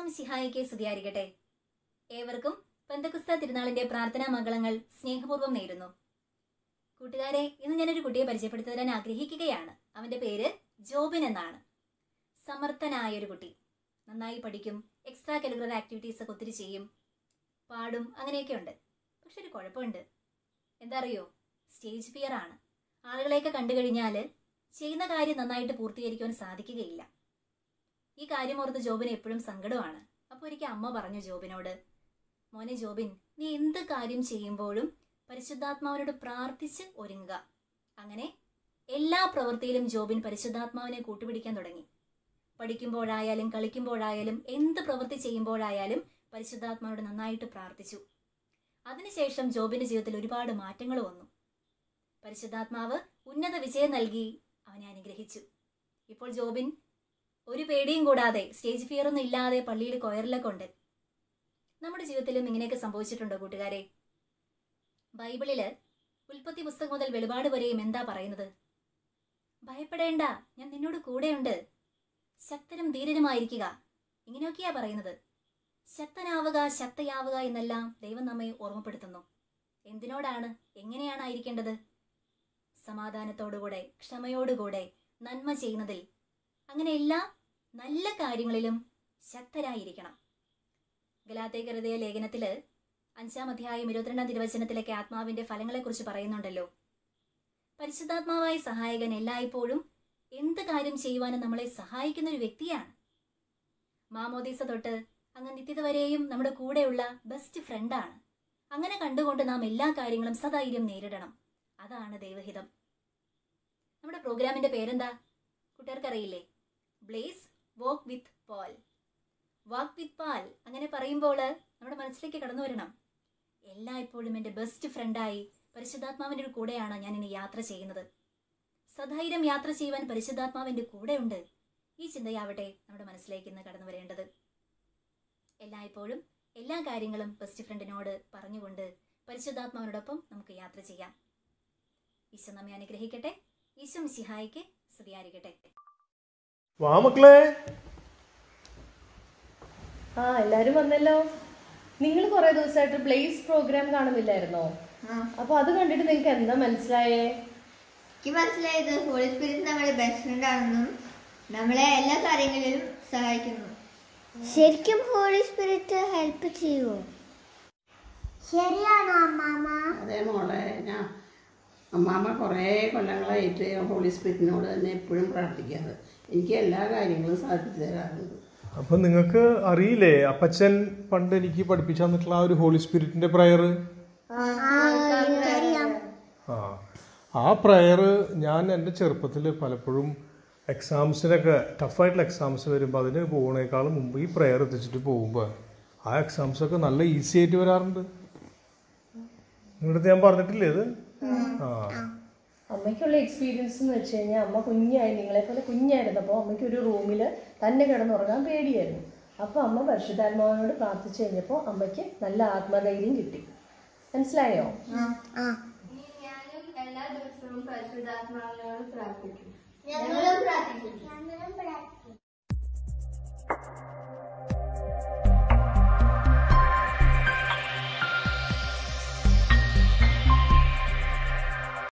ഈശോമിശിഹായിക്ക് സ്തുതിയായിരിക്കട്ടെ. ഏവർക്കും പെന്തക്കുസ്ത തിരുനാളിന്റെ പ്രാർത്ഥനാ മംഗളങ്ങൾ സ്നേഹപൂർവ്വം നേരുന്നു. കൂട്ടുകാരെ, ഇന്ന് ഞാനൊരു കുട്ടിയെ പരിചയപ്പെടുത്താൻ ആഗ്രഹിക്കുകയാണ്. അവന്റെ പേര് ജോബിൻ എന്നാണ്. സമർത്ഥനായൊരു കുട്ടി, നന്നായി പഠിക്കും, എക്സ്ട്രാ കരിക്കുലർ ആക്ടിവിറ്റീസ് ഒക്കെ ഒത്തിരി ചെയ്യും, പാടും, അങ്ങനെയൊക്കെ ഉണ്ട്. പക്ഷെ ഒരു കുഴപ്പമുണ്ട്. എന്താ അറിയോ? സ്റ്റേജ് ഫിയർ ആണ്. ആളുകളെയൊക്കെ കണ്ടു കഴിഞ്ഞാൽ ചെയ്യുന്ന കാര്യം നന്നായിട്ട് പൂർത്തീകരിക്കുവാൻ സാധിക്കുകയില്ല. ഈ കാര്യം ഓർത്ത് ജോബിന് എപ്പോഴും സങ്കടമാണ്. അപ്പോൾ ഒരിക്കൽ അമ്മ പറഞ്ഞു ജോബിനോട്, മോനെ ജോബിൻ, നീ എന്ത് കാര്യം ചെയ്യുമ്പോഴും പരിശുദ്ധാത്മാവിനോട് പ്രാർത്ഥിച്ച് ഒരുങ്ങുക. അങ്ങനെ എല്ലാ പ്രവൃത്തിയിലും ജോബിൻ പരിശുദ്ധാത്മാവിനെ കൂട്ടുപിടിക്കാൻ തുടങ്ങി. പഠിക്കുമ്പോഴായാലും കളിക്കുമ്പോഴായാലും എന്ത് പ്രവൃത്തി ചെയ്യുമ്പോഴായാലും പരിശുദ്ധാത്മാവിനോട് നന്നായിട്ട് പ്രാർത്ഥിച്ചു. അതിനുശേഷം ജോബിന്റെ ജീവിതത്തിൽ ഒരുപാട് മാറ്റങ്ങൾ വന്നു. പരിശുദ്ധാത്മാവ് ഉന്നത വിജയം നൽകി അവനെ അനുഗ്രഹിച്ചു. ഇപ്പോൾ ജോബിൻ ഒരു പേടിയും കൂടാതെ, സ്റ്റേജ് ഫിയർ ഒന്നും ഇല്ലാതെ പള്ളിയിൽ കൊയറിലൊക്കെ ഉണ്ട്. നമ്മുടെ ജീവിതത്തിലും ഇങ്ങനെയൊക്കെ സംഭവിച്ചിട്ടുണ്ടോ കൂട്ടുകാരെ? ബൈബിളില് ഉൽപ്പത്തി പുസ്തകം മുതൽ വെളിപാട് വരെയും എന്താ പറയുന്നത്? ഭയപ്പെടേണ്ട, ഞാൻ നിന്നോട് കൂടെയുണ്ട്, ശക്തനും ധീരനുമായിരിക്കുക, ഇങ്ങനെയൊക്കെയാ പറയുന്നത്. ശക്തനാവുക, ശക്തയാവുക എന്നെല്ലാം ദൈവം നമ്മെ ഓർമ്മപ്പെടുത്തുന്നു. എന്തിനോടാണ്, എങ്ങനെയാണ് ആയിരിക്കേണ്ടത്? സമാധാനത്തോടുകൂടെ, ക്ഷമയോടുകൂടെ, നന്മ ചെയ്യുന്നതിൽ, അങ്ങനെ എല്ലാ നല്ല കാര്യങ്ങളിലും ശക്തരായിരിക്കണം. ഗലാത്യർക്കെഴുതിയ ലേഖനത്തില് 5-ാം അധ്യായം 22-ാം തിരുവചനത്തിലൊക്കെ ആത്മാവിന്റെ ഫലങ്ങളെക്കുറിച്ച് പറയുന്നുണ്ടല്ലോ. പരിശുദ്ധാത്മാവായ സഹായകൻ എല്ലായ്പ്പോഴും എന്ത് കാര്യം ചെയ്യുവാനും നമ്മളെ സഹായിക്കുന്ന ഒരു വ്യക്തിയാണ്. മാമോദീസ തൊട്ട് അങ്ങ് നിത്യത വരെയും നമ്മുടെ കൂടെയുള്ള ബെസ്റ്റ് ഫ്രണ്ടാണ്. അങ്ങനെ കണ്ടുകൊണ്ട് നാം എല്ലാ കാര്യങ്ങളും സധൈര്യം നേരിടണം. അതാണ് ദൈവഹിതം. നമ്മുടെ പ്രോഗ്രാമിന്റെ പേരെന്താ കൂട്ടുകാർക്കറിയില്ലേ? Bless walk with Paul. Walk with പാൽ. അങ്ങനെ പറയുമ്പോൾ നമ്മുടെ മനസ്സിലേക്ക് കടന്നു വരണം, എല്ലായ്പ്പോഴും എൻ്റെ ബെസ്റ്റ് ഫ്രണ്ടായി പരിശുദ്ധാത്മാവിൻ്റെ ഒരു കൂടെയാണ് ഞാൻ ഇനി യാത്ര ചെയ്യുന്നത്. സധൈര്യം യാത്ര ചെയ്യുവാൻ പരിശുദ്ധാത്മാവിൻ്റെ കൂടെയുണ്ട്. ഈ ചിന്തയാവട്ടെ നമ്മുടെ മനസ്സിലേക്ക് ഇന്ന് കടന്നു വരേണ്ടത്. എല്ലായ്പ്പോഴും എല്ലാ കാര്യങ്ങളും ബെസ്റ്റ് ഫ്രണ്ടിനോട് പറഞ്ഞുകൊണ്ട് പരിശുദ്ധാത്മാവിനോടൊപ്പം നമുക്ക് യാത്ര ചെയ്യാം. ഈശോ നമ്മെ അനുഗ്രഹിക്കട്ടെ. ഈശോമിശിഹായിക്ക് സ്തുതിയായിരിക്കട്ടെ. വാ മക്കളെ. എല്ലാരും വന്നല്ലോ. നിങ്ങൾ കുറെ ദിവസമായിട്ട് ബ്ലേസ് പ്രോഗ്രാം കാണുന്നില്ലായിരുന്നോ? അപ്പൊ അത് കണ്ടിട്ട് നിങ്ങൾക്ക് എന്താ മനസ്സിലായേ? എനിക്ക് മനസ്സിലായത് ഹോളി സ്പിരിറ്റ് നമ്മുടെ ബെസ്റ്റ് ഫ്രണ്ട് ആണെന്നും നമ്മളെ എല്ലാ കാര്യങ്ങളിലും സഹായിക്കുന്നു. ശരിക്കും ഹോളി സ്പിരിറ്റ് ഹെൽപ്പ് ചെയ്യുമോ? ശരിയാണോ അമ്മാമ? അതെ മോളെ, അമ്മാമ്മ കുറേ കൊല്ലങ്ങളായിട്ട് ഹോളി സ്പിരിറ്റിനോട് തന്നെ എപ്പോഴും പ്രാർത്ഥിക്കാറ്. എനിക്ക് എല്ലാ കാര്യങ്ങളും സാധിച്ചു തരാറുണ്ട്. അപ്പൊ നിങ്ങൾക്ക് അറിയില്ലേ, അപ്പച്ചൻ പണ്ട് എനിക്ക് പഠിപ്പിച്ചു തന്നിട്ടുള്ള ആ ഒരു ഹോളി സ്പിരിറ്റിന്റെ പ്രയർ? ആ പ്രയർ ഞാൻ എൻ്റെ ചെറുപ്പത്തിൽ പലപ്പോഴും എക്സാംസിനൊക്കെ ടഫായിട്ടുള്ള എക്സാംസ് വരുമ്പോൾ അതിന് പോകുന്നേക്കാളും മുമ്പ് ഈ പ്രയർ എത്തിച്ചിട്ട് പോകുമ്പോൾ ആ എക്സാംസൊക്കെ നല്ല ഈസി ആയിട്ട് വരാറുണ്ട്. നിങ്ങളുടെ ഞാൻ പറഞ്ഞിട്ടില്ലേ ഇത്? അമ്മയ്ക്കുള്ള എക്സ്പീരിയൻസ് എന്ന് വെച്ച് കഴിഞ്ഞാൽ, അമ്മ കുഞ്ഞായി, നിങ്ങളെപ്പോലെ കുഞ്ഞായിരുന്നപ്പോൾ അമ്മയ്ക്ക് ഒരു റൂമിൽ തന്നെ കിടന്നുറങ്ങാൻ പേടിയായിരുന്നു. അപ്പോൾ അമ്മ പരിശുദ്ധാത്മാവിനോട് പ്രാർത്ഥിച്ചു കഴിഞ്ഞപ്പോൾ അമ്മയ്ക്ക് നല്ല ആത്മധൈര്യം കിട്ടി. മനസ്സിലായോ? ഞാനും എല്ലാ ദിവസവും പരിശുദ്ധാത്മാവിനോട് പ്രാർത്ഥിക്കും. ഞങ്ങളും പ്രാർത്ഥിക്കും.